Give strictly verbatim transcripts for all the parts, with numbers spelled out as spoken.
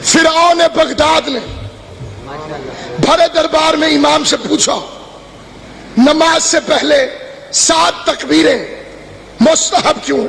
فرعون بغداد نے بھرے دربار میں امام سے پوچھا نماز سے پہلے سات تکبیریں مستحب کیوں؟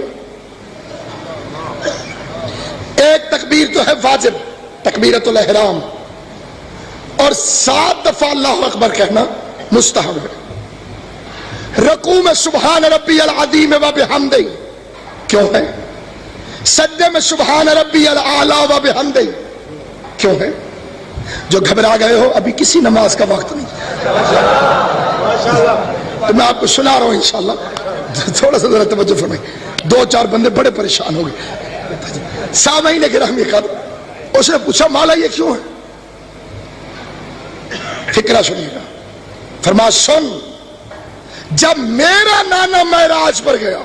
ایک تکبیر تو ہے واجب تکبیرۃ الاحرام، اور سات دفعہ اللہ اکبر کہنا مستحب ہے۔ رکوع میں سبحان ربی العظیم و بحمدہ کیوں ہے؟ سجدے میں سبحان ربی الاعلی و بحمدہ کیوں ہے؟ جو گھبرا گئے ہو ابھی کسی نماز کا وقت نہیں، تو میں آپ کو سنا رہا ہوں انشاءاللہ، تھوڑا سا ذرا توجہ فرمائیں۔ دو چار بندے بڑے پریشان ہو گئے۔ سامعین گرامی قدر، اس نے پوچھا مولا یہ کیوں ہے؟ فکرہ سنیے گا۔ فرمایا سن، جب میرا نانا معراج پر گیا،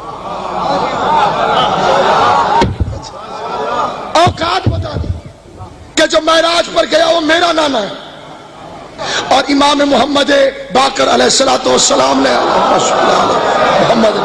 اوقات بتا دی کہ جو معراج پر گیا وہ میرا نانا ہے، اور امام محمد باقر علیہ الصلوۃ والسلام نے محمد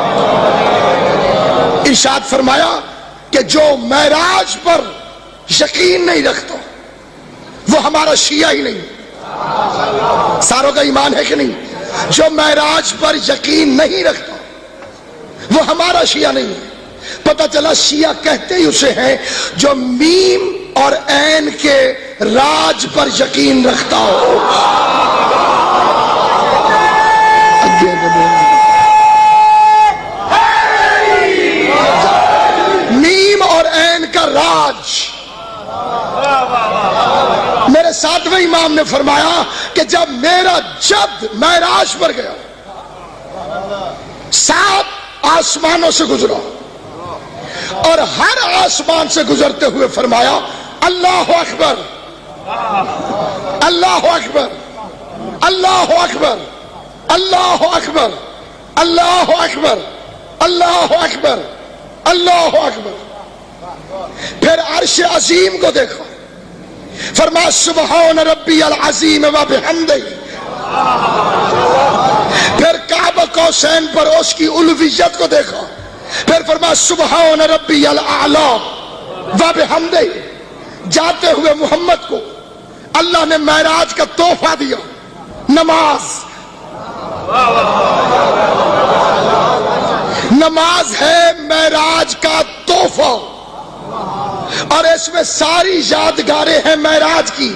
ارشاد فرمایا کہ جو معراج پر یقین نہیں رکھتا وہ ہمارا شیعہ ہی نہیں۔ ساروں کا ایمان ہے کہ نہیں؟ جو معراج پر یقین نہیں رکھتا وہ ہمارا شیعہ نہیں ہے۔ پتہ چلا شیعہ کہتے ہی اسے ہیں جو میم اور عین کے راج پر یقین رکھتا ہو۔ میم اور عین کا راج۔ میرے ساتویں امام نے فرمایا کہ جب میرا جد معراج پر گیا، سات آسمانوں سے گزرا، اور ہر آسمان سے گزرتے ہوئے فرمایا اللہ اکبر اللہ اکبر اللہ اکبر اللہ اکبر اللہ اکبر اللہ اکبر اللہ اکبر۔ پھر عرش عظیم کو دیکھا، فرمایا سبحان ربی العظیم و بحمدہ۔ پھر کعبہ قوسین پر اس کی الوہیت کو دیکھا، پھر فرمایا سبحان ربی الاعلی و بحمدہ۔ جاتے ہوئے محمد کو اللہ نے معراج کا تحفہ دیا، نماز۔ نماز ہے معراج کا تحفہ، اور اس میں ساری یادگاریں ہیں معراج کی۔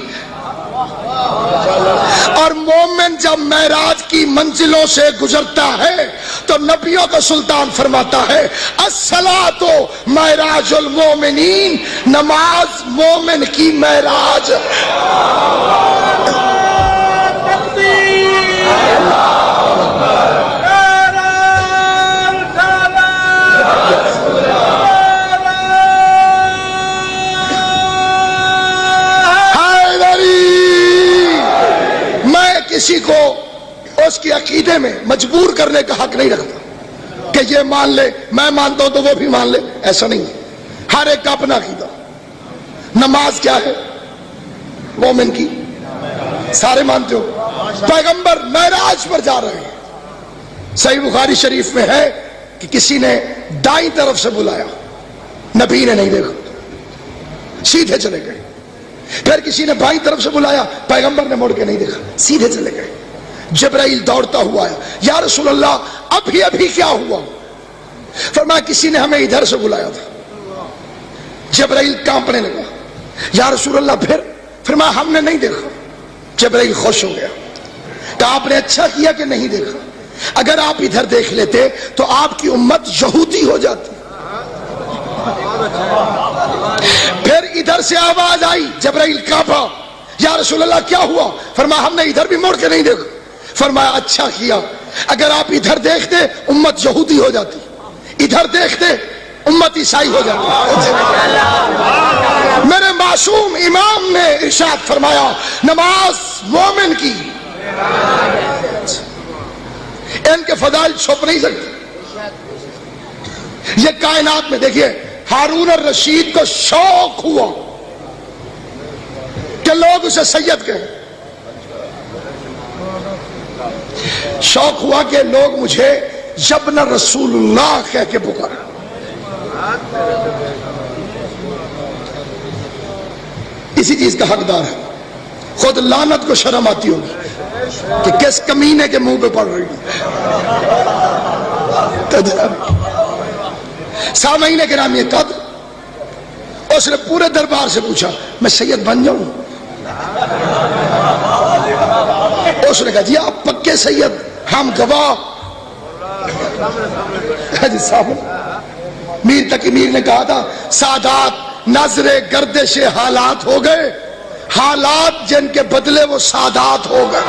اور مومن جب معراج کی منزلوں سے گزرتا ہے تو نبیوں کا سلطان فرماتا ہے الصلاۃ معراج المومنین، نماز مومن کی معراج۔ کسی کو اس کی عقیدے میں مجبور کرنے کا حق نہیں رکھتا کہ یہ مان لے، میں مانتا ہوں تو وہ بھی مان لے، ایسا نہیں ہے۔ ہر ایک کا اپنا عقیدہ۔ نماز کیا ہے؟ مومن کی، سارے مانتے ہو۔ پیغمبر معراج پر جا رہے ہیں، صحیح بخاری شریف میں ہے کہ کسی نے دائیں طرف سے بلایا، نبی نے نہیں دیکھا، سیدھے چلے گئے۔ پھر کسی نے بائیں طرف سے بلایا، پیغمبر نے مڑ کے نہیں دیکھا، سیدھے چلے گئے۔ جبرائیل دوڑتا ہوا آیا، یا رسول اللہ ابھی ابھی کیا ہوا؟ فرمایا کسی نے ہمیں ادھر سے بلایا تھا۔ جبرائیل کانپنے لگا، یا رسول اللہ پھر؟ فرمایا ہم نے نہیں دیکھا۔ جبرائیل خوش ہو گیا کہ آپ نے اچھا کیا کہ نہیں دیکھا، اگر آپ ادھر دیکھ لیتے تو آپ کی امت یہودی ہو جاتی۔ پھر ادھر سے آواز آئی، جبرائیل کانپا، یا رسول اللہ کیا ہوا؟ فرمایا ہم نے ادھر بھی موڑ کے نہیں دیکھا۔ فرمایا اچھا کیا، اگر آپ ادھر دیکھتے امت یہودی ہو جاتی، ادھر دیکھتے امت عیسائی ہو جاتی۔ میرے معصوم امام نے ارشاد فرمایا نماز مومن کی، ان کے فضائل چھپ نہیں سکتے۔ یہ کائنات میں دیکھیے ہارون الرشید کو شوق ہوا کہ لوگ اسے سید کہیں، شوق ہوا کہ لوگ مجھے یبن رسول اللہ کہہ کے پکاریں۔ اسی چیز کا حقدار ہے. خود لعنت کو شرم آتی ہوگی کہ کس کمینے کے منہ پہ پڑ رہی ہے. سامعین گرامی قدر، اس نے پورے دربار سے پوچھا میں سید بن جاؤں؟ اس نے کہا جی آپ پکے سید، ہم گواہ. میر تقی میر نے کہا تھا سادات نظر گردش حالات ہو گئے، حالات جن کے بدلے وہ سادات ہو گئے.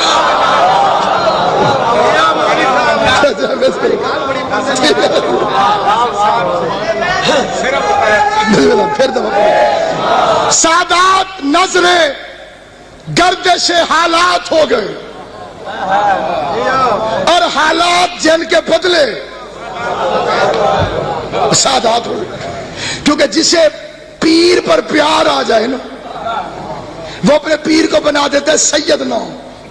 سادات نظر گردش حالات ہو گئے اور حالات جن کے بدلے سادات ہو گئے. کیونکہ جسے پیر پر پیار آ جائے نا، وہ اپنے پیر کو بنا دیتا ہے سید نام.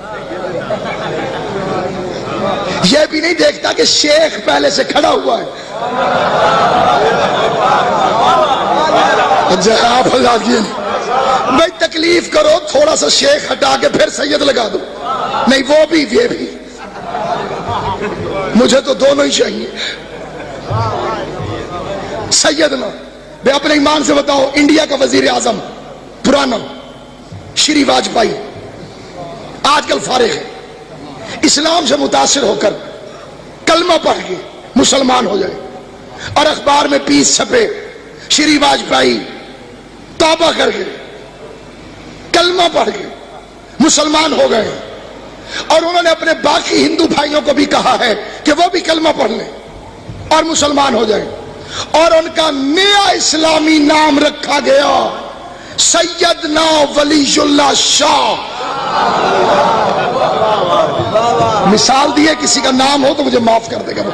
یہ بھی نہیں دیکھتا کہ شیخ پہلے سے کھڑا ہوا ہے. آپ بھائی تکلیف کرو، تھوڑا سا شیخ ہٹا کے پھر سید لگا دو. نہیں، وہ بھی یہ بھی، مجھے تو دونوں ہی چاہیے. سید نام بھائی اپنے ایمان سے بتاؤ. انڈیا کا وزیر اعظم پرانا شری واجپئی آج کل فارغ ہے، اسلام سے متاثر ہو کر کلمہ پڑھ کے مسلمان ہو جائے اور اخبار میں پیس چھپے شری واجپئی توبہ کر کے کلمہ پڑھ کے مسلمان ہو گئے، اور انہوں نے اپنے باقی ہندو بھائیوں کو بھی کہا ہے کہ وہ بھی کلمہ پڑھ لیں اور مسلمان ہو جائیں، اور ان کا نیا اسلامی نام رکھا گیا سیدنا ولی اللہ شاہ. مثال دیے، کسی کا نام ہو تو مجھے معاف کر دے گا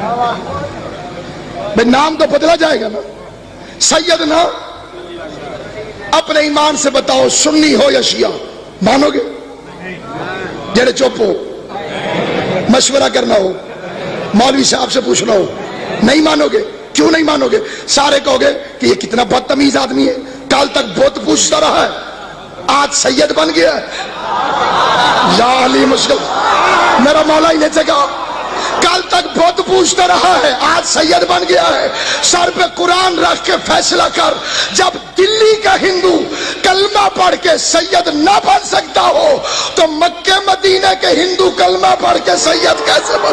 بھائی، نام تو بدلا جائے گا نا. سیدنا اپنے ایمان سے بتاؤ، سنی ہو یا شیعہ مانو گے؟ جڑے چپ ہو، مشورہ کرنا ہو، مولوی صاحب سے پوچھنا ہو، نہیں مانو گے. کیوں نہیں مانو گے؟ سارے کہو گے کہ یہ کتنا بدتمیز آدمی ہے، کل تک بت پوچھتا رہا ہے، آج سید بن گیا ہے. یا علی مشکل، میرا مولا ہی نے جگہ، کل تک بت پوچھتا رہا ہے، آج سید بن گیا ہے. سر پہ قرآن رکھ کے فیصلہ کر، جب دلی کا ہندو کلمہ پڑھ کے سید نہ بن سکتا ہو تو مکہ مدینہ کے ہندو کلمہ پڑھ کے سید کیسے بن؟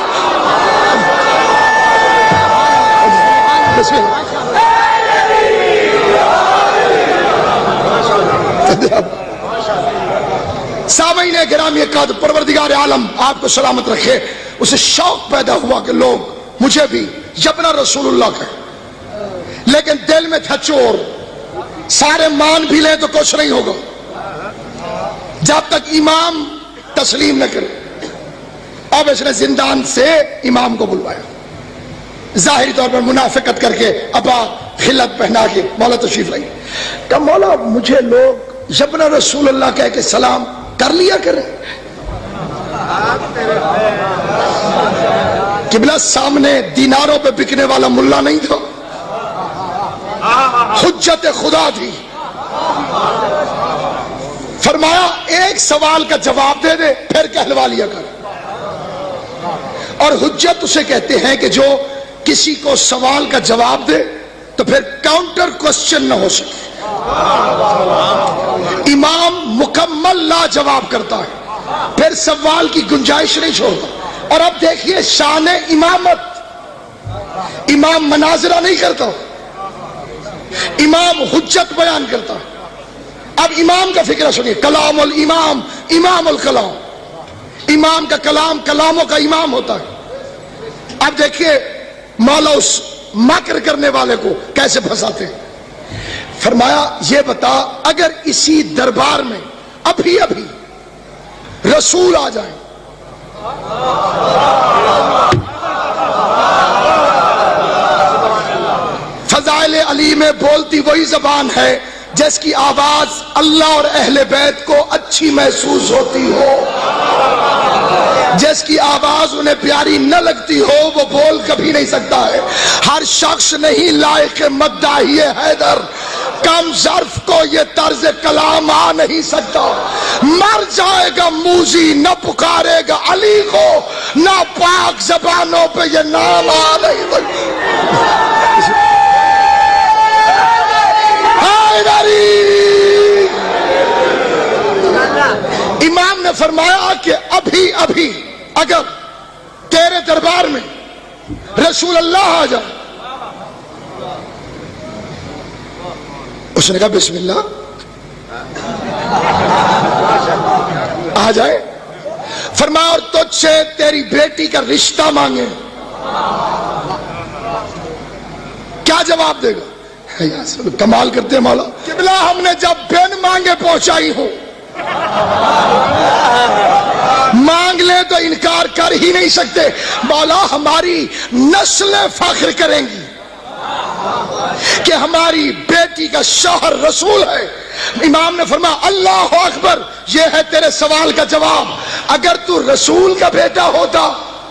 سامعین گرامی قدر، پروردگار عالم آپ کو سلامت رکھے. اسے شوق پیدا ہوا کہ لوگ مجھے بھی جبنا رسول اللہ کا، لیکن دل میں تھا چور، سارے مان بھی لیں تو کچھ نہیں ہوگا جب تک امام تسلیم نہ کرے. اب اس نے زندان سے امام کو بلوایا، ظاہری طور پر منافقت کر کے ابا خلت پہنا کے مولا تشریف لائی. کہ مولا مجھے لوگ جبنا رسول اللہ کہہ کے سلام کر لیا کریں. قبلہ سامنے دیناروں پہ بکنے والا ملا نہیں تھا، حجت خدا تھی. فرمایا ایک سوال کا جواب دے دے پھر کہلوا لیا کر. اور حجت اسے کہتے ہیں کہ جو کسی کو سوال کا جواب دے تو پھر کاؤنٹر کوسچن نہ ہو سکے. امام مکمل لا جواب کرتا ہے، پھر سوال کی گنجائش نہیں چھوڑتا. اور اب دیکھیے شان امامت، امام مناظرہ نہیں کرتا، امام حجت بیان کرتا. اب امام کا فکرہ سنیے، کلام الامام امام الکلام، امام کا کلام کلاموں کا امام ہوتا ہے. اب دیکھیے مولا اس مکر کرنے والے کو کیسے پھنساتے ہیں. فرمایا یہ بتا اگر اسی دربار میں ابھی ابھی رسول آ جائیں، فضائل علی میں بولتی وہی زبان ہے جس کی آواز اللہ اور اہل بیت کو اچھی محسوس ہوتی ہو، جس کی آواز انہیں پیاری نہ لگتی ہو وہ بول کبھی نہیں سکتا ہے. ہر شخص نہیں لائق مداحی حیدر، کم ظرف کو یہ طرز کلام آ نہیں سکتا. مر جائے گا موذی نہ پکارے گا علی کو, نہ پاک زبانوں پہ یہ نام آ نہیں سکتا. امام نے فرمایا کہ ابھی ابھی اگر تیرے دربار میں رسول اللہ آ جائے, اس نے کہا بسم اللہ آ جائے. فرمایا اور تجھ سے تیری بیٹی کا رشتہ مانگے, کیا جواب دے گا؟ کمال کرتے ہیں مولا. قبلہ ہم نے جب بن مانگے پہنچائی ہوں, مانگ لے تو انکار کر ہی نہیں سکتے. مولا ہماری نسلیں فخر کریں گی کہ ہماری بیٹی کا شوہر رسول ہے. امام نے فرمایا اللہ اکبر, یہ ہے تیرے سوال کا جواب. اگر تو رسول کا بیٹا ہوتا,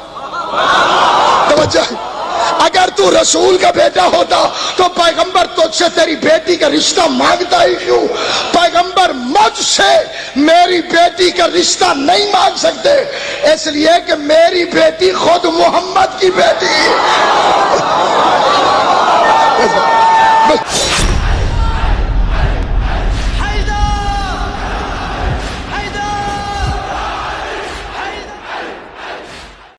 توجہ, اگر تو رسول کا بیٹا ہوتا تو پیغمبر تجھ سے تیری بیٹی کا رشتہ مانگتا ہی کیوں؟ پیغمبر مجھ سے میری بیٹی کا رشتہ نہیں مانگ سکتے, اس لیے کہ میری بیٹی خود محمد کی بیٹی ہے.